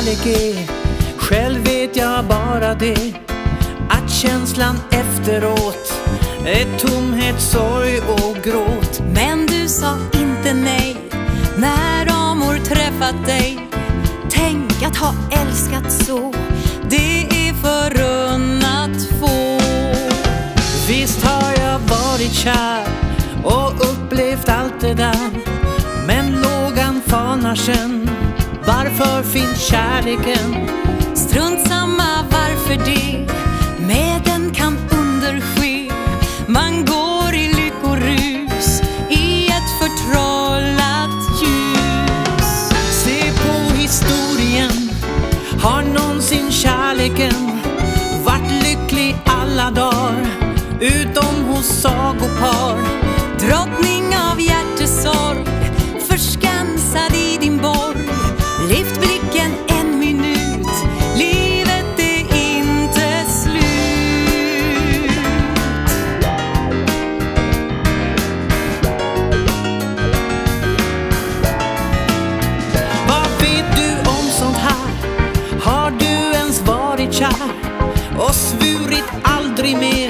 kärlek är. Själv vet jag bara det, att känslan efteråt är tomhet, sorg och gråt. Men du sa inte nej när amor träffat dig. Tänk att ha älskat så, det är förunnat få. Visst har jag varit kär och upplevt allt det där, men lågan falnar sen. Varför finns kärleken? Strunt samma varför det, med den kan underske. Man går i lyckorus i ett förtrollat ljus. Se på historien, har någonsin kärleken varit lycklig alla dagar, utom hos sagopar? Drottning av hjärtesorg, förskansad i din borg. Lyft blicken en minut, livet är inte slut. Vad vet du om sånt här? Har du ens varit kär och svurit aldrig mer?